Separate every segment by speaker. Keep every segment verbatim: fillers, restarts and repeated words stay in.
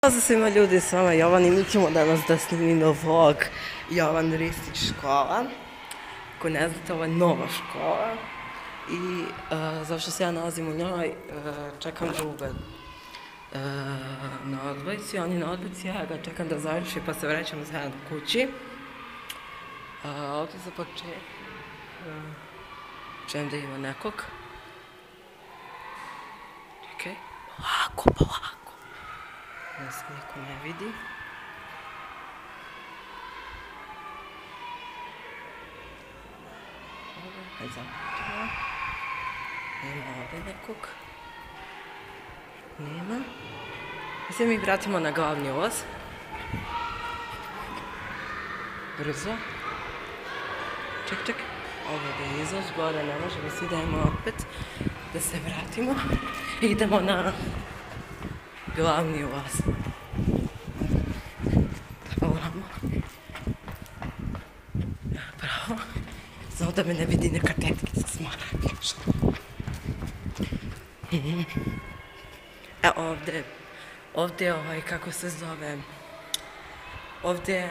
Speaker 1: Pozdrav svima ljudi, s vama Jovan i mi ćemo danas da snimimo vlog Jovan Ristić škola. Ako ne znate, ovo je nova škola i zašto se ja nalazim u njoj, čekam druga na odbojci, on je na odbojci, ja ga čekam da završi pa se vrećamo zajedno kući. Ovdje za početak čujem da ima nekog. Čekaj, polako, polako. Da se niko ne vidi. Hajde zaputimo. Nema ovdje nekog. Nema. I se mi vratimo na glavni ulaz. Brzo. Ček, ček. Ovo je izlaz, gore ne možemo, svi dajemo opet da se vratimo. I idemo na glavni ulaz. Ovamo. Bravo. Samo da me ne vidi neka tetkica smara. E ovdje, ovdje ovaj, kako se zove, ovdje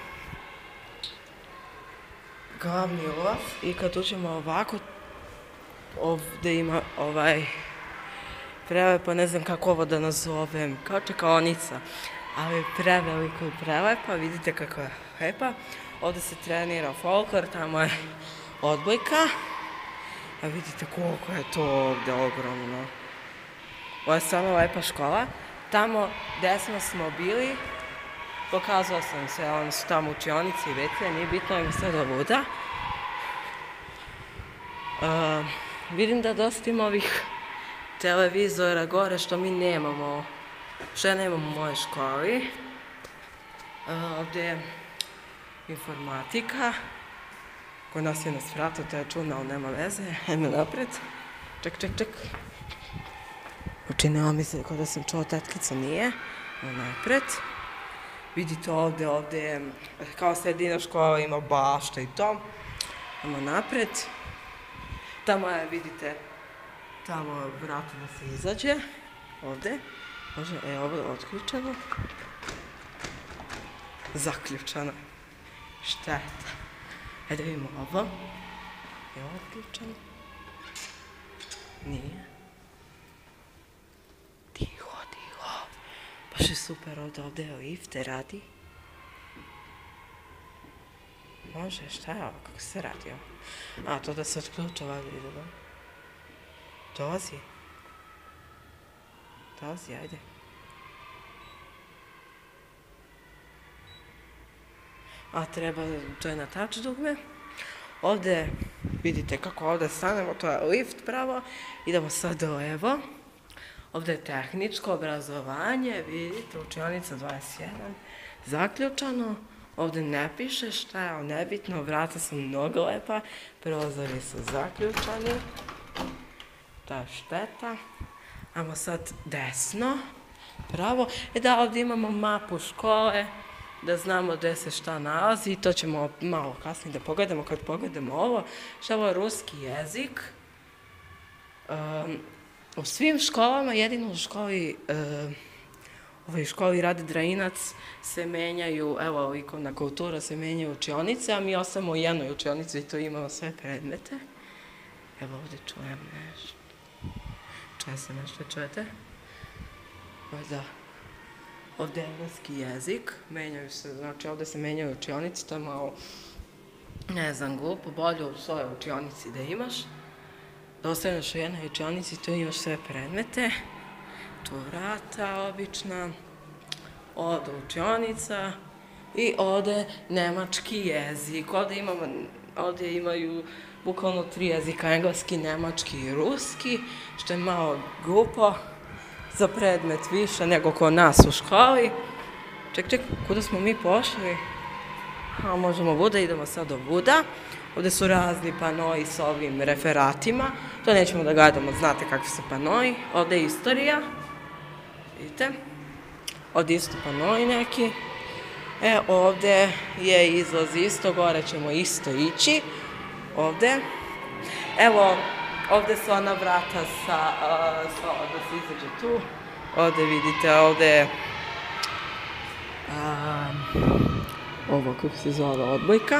Speaker 1: glavni ulaz i kad uđemo ovako, ovdje ima ovaj prelepo, ne znam kako ovo da nazovem, kao čekaonica, ali preveliko i prelepa, vidite kako je lepa. Ovdje se trenira folklor, tamo je odbojka, a vidite koliko je to ovdje ogromno. Ovo je stvarno lepa škola. Tamo desno smo bili, pokazala sam se, oni su tamo učionici i vece, nije bitno im sve do luda. Vidim da dosta ima ovih televizora gore što mi nemamo, što ja nemam u mojoj školi. Ovdje je informatika, kod nas je na spratu, to je čudno, ali nema veze, ajme napred. Ček, ček, ček. Učinila mi se kao da sam čuo tetkicu, nije. Napred. Vidite ovdje, ovdje je kao sredina škola, ima bašta i to. Ajmo napred. Tamo je, vidite, tamo je vrata da se izađe. Ovdje. Može, e, ovo je otključeno. Zaključano. Šteta. Ajde vidimo ovo. Je ovo otključeno? Nije. Tiho, tiho. Baš je super ovdje, ovdje je lifte, radi. Može, šta je ovo, kako se radi ovo? A, to da se otključava, vidimo. Dolazi. Dolazi, ajde. A treba, to je na touch dugme. Ovdje, vidite kako ovdje stanemo, to je lift pravo. Idemo sad do levo. Ovdje je tehničko obrazovanje, vidite, učionica dvadeset jedan, zaključano. Ovdje ne piše šta je, ali nebitno, vrata su mnogo lepa, prozori su zaključani. Ta je šteta. Ajmo sad desno, pravo. I da, ovdje imamo mapu škole, da znamo gdje se šta nalazi i to ćemo malo kasnije da pogledamo kad pogledamo ovo. Što je ovo ruski jezik. U svim školama, jedino u školi, ovoj školi Rade Drajinac se menjaju, evo likovna kultura, se menjaju učionice, a mi ostajemo u jednoj učionici i to imamo sve predmete. Evo ovdje čujem nešto. Čuje se nešto, čujete? Da. Ovdje je engleski jezik, menjaju se, znači ovdje se menjaju učionici, to je malo, ne znam, glupo, bolje u svojoj učionici da imaš. Da ostaneš u jednoj učionici, tu imaš sve predmete, tu vrata obična, ovdje učionica i ovdje nemački jezik. Ovdje imaju bukvalno tri jezika, engleski, nemački i ruski, što je malo glupo za predmet više nego kod nas u školi. Ček, ček, kuda smo mi pošli? A možemo Buda, idemo sad do Buda. Ovdje su razni panoji s ovim referatima. To nećemo da gledamo, znate kakvi su panoji. Ovdje je istorija. Vidite? Ovdje isto panoji neki. E, ovdje je izlaz isto, gore ćemo isto ići. Ovdje. Evo, ovdje su ona vrata sa, da se izađe tu. Ovdje vidite, ovdje je ovo kako se zove odbojka.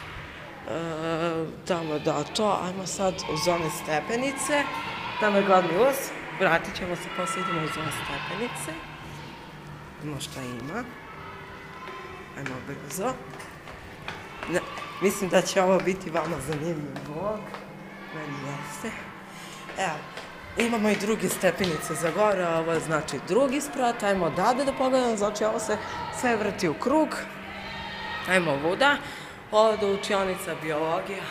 Speaker 1: Tamo da to, ajmo sad uz one stepenice. Tamo je glavni ulaz, vratit ćemo se posle, idemo uz ove stepenice. Vidimo šta ima. Ajmo brzo. Mislim da će ovo biti vama zanimljiv vlog. Meni jeste. Evo, imamo i druge stepenice za gore, ovo je znači drugi sprat. Ajmo odavde da pogledamo, znači ovo se sve vrti u krug. Ajmo ovuda. Ovdje učionica biologija.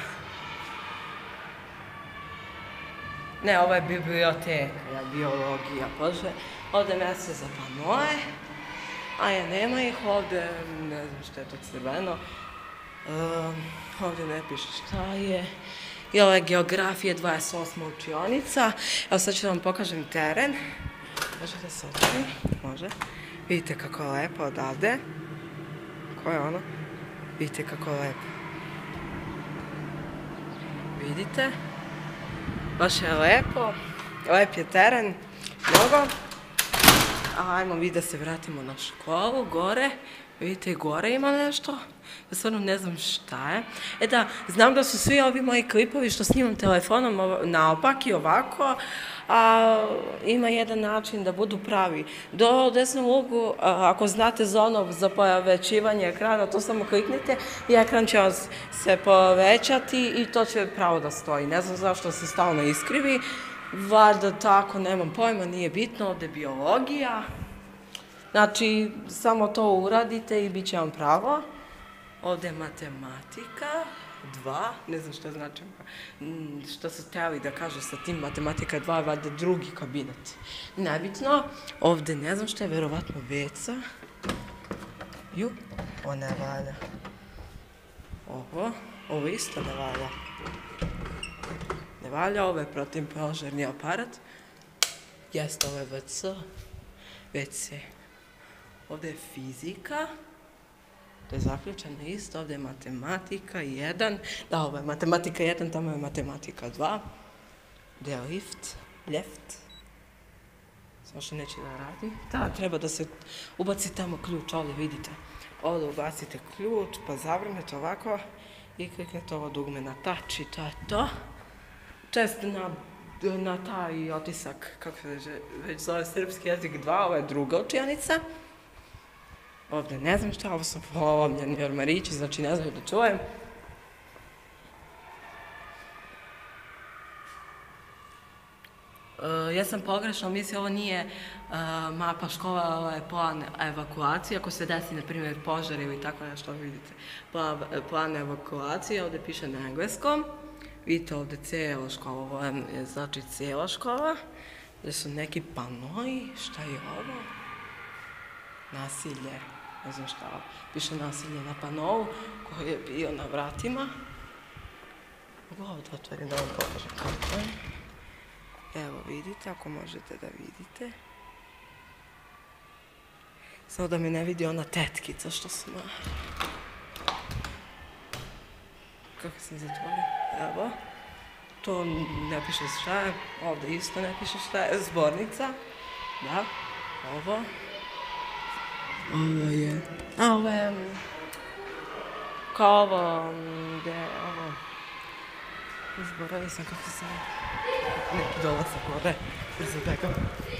Speaker 1: Ne, ovo je biblioteka, biologija, bože. Ovdje mjesto za panoje. A ja, nema ih ovdje, ne znam što je to crveno. Ovdje ne piše šta je. I ovo je geografija, dvadeset osma učionica. Evo sad ću da vam pokažem teren. Može da se otvori? Može. Vidite kako je lepo odavde. Ko je ono? Vidite kako je lepo. Vidite? Baš je lepo. Lep je teren. Mnogo. Ajmo vi da se vratimo na školu, gore. Vidite, i gore ima nešto. Ja stvarno ne znam šta je. E da, znam da su svi ovi moji klipovi što snimam telefonom naopak i ovako, a ima jedan način da budu pravi. Do desnom uglu, ako znate zonu za povećivanje ekrana, to samo kliknite i ekran će se povećati i to će pravo da stoji. Ne znam zašto se stalno iskrivi. Valjda tako, nemam pojma, nije bitno, ovdje je biologija. Znači, samo to uradite i bit će vam pravo. Ovdje je matematika, dva, ne znam što znači, što su htjeli da kažu sa tim matematika dva, valjda drugi kabinet. Nebitno, ovdje ne znam što je, verovatno veca. Ju, ovo ne valja. Ovo, ovo isto ne valja. Ne valja, ovo je protivpožarni aparat. Jeste, ovo je ve ce, ve ce. Ovdje je fizika. To je zaključeno isto, ovdje je matematika jedan. Da, ovo je matematika jedan, tamo je matematika dva. Ovdje je lift, ljeft. Samo što neće da radi. Da, treba da se ubaci tamo ključ, ovdje vidite. Ovdje ubacite ključ, pa zavrnete ovako i kliknete ovo dugme na touch i to je to. Često na taj otisak, kako se već zove srpski jezik dva, ovo je druga učionica. Ovdje ne znam šta, ovo su polomljeni ormarići, znači ne znam da čujem. Ja sam pogrešno, mislim ovo nije mapa škola, ovo je plan evakuacije. Ako se desi, na primjer, požar ili tako nešto, vidite, plan evakuacije, ovdje piše na engleskom. Vidite ovdje cijela škola, ovo je znači cijela škola. Ovdje su neki panoji, šta je ovo? Nasilje, ne znam šta, piše nasilje na panovu koji je bio na vratima. Mogu ovo da otvorim da vam pokažem kako je. Evo vidite, ako možete da vidite. Samo da mi ne vidi ona tetkica što sam... Kako sam zatvorio? Evo. To ne piše šta je, ovdje isto ne piše šta je, zbornica. Da, ovo. Ovo je... A, ovo je... Kao ovo... Gde je ovo... Izboravio sam kako se... Neki dolazak gore. Brzo begam.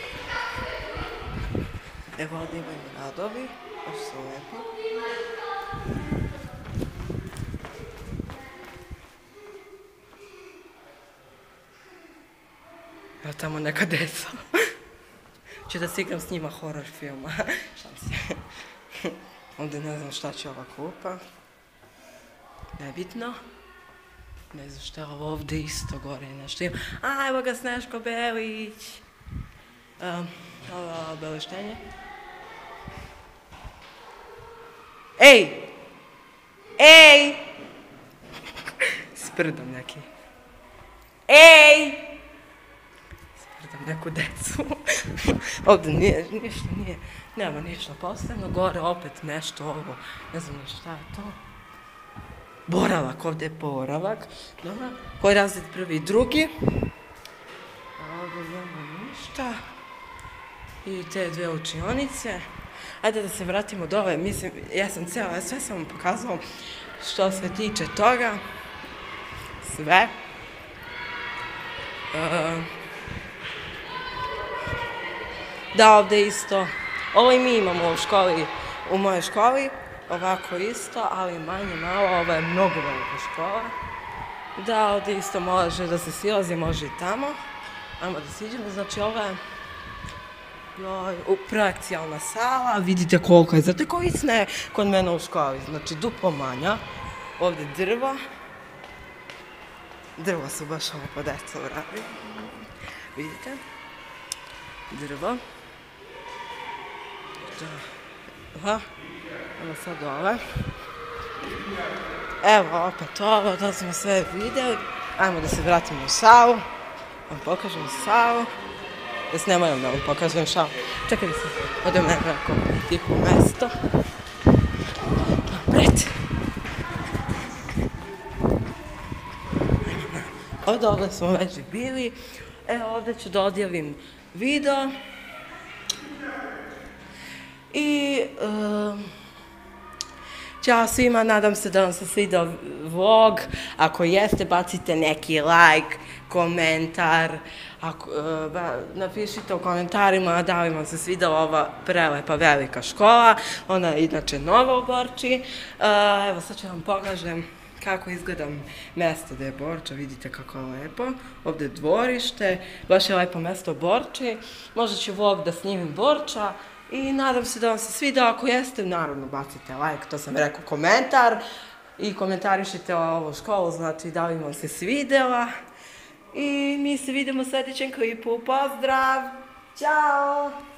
Speaker 1: Evo ovdje imaju radovi. Baš su lepi. Evo tamo neka deca. Ću da se igram s njima horor filma. Šalim se. Ovdje ne znam šta će ova klupa. Nebitno. Ne znam šta je ovo ovdje isto gore nešto ima. A, evo ga Sneško Belić. Ovo obaveštenje. Ej! Ej! Sprdam neki. Ej! Sprdam neku decu. Ovdje nije, ništa nije, nema ništa posebno. Gore opet nešto ovo, ne znam ni šta je to. Boravak, ovdje je boravak. Dobro, koji razred prvi i drugi. A ovdje nema ništa. I te dve učionice. Ajde da se vratimo dole, mislim, ja sam cijela, sve sam vam pokazala što se tiče toga, sve. Uh, da, ovde isto, ovo i mi imamo u školi, u mojoj školi, ovako isto, ali manje malo, ovo je mnogo velika škola. Da, ovde isto može da se silazi, može i tamo. Ajmo da siđemo, znači ovo je projekcijalna sala, vidite koliko je, znate koji sne kod mene u školi, znači duplo manja, ovde drva, drva su baš ovo po deca uradi, vidite, drva, da, evo sad dole, evo opet ovo, to smo sve videli, ajmo da se vratimo u salu, vam pokažem salu, da se nemojom da vam pokažem šalu. Čekaj da se odem na neko tipu mesto. Napred. Ovdje ovdje smo već bili. Evo ovdje ću da odjavim video. I... Ćao svima, nadam se da vam se svidao vlog. Ako jeste, bacite neki like, komentar. Napišite u komentarima da li vam se svidala ova prelepa velika škola. Ona je inače nova u Borči. Evo sad ću vam pokažem kako izgleda mesto gde je Borča. Vidite kako je lepo. Ovde je dvorište, baš je lepo mesto u Borči. Možda ću vlog da snimim Borča. I nadam se da vam se svidao, ako jeste, naravno bacite like, to sam rekao, komentar. I komentarišite ovu školu, znači da li vam se svidela. I mi se vidimo u sljedećem klipu. Pozdrav! Ćao!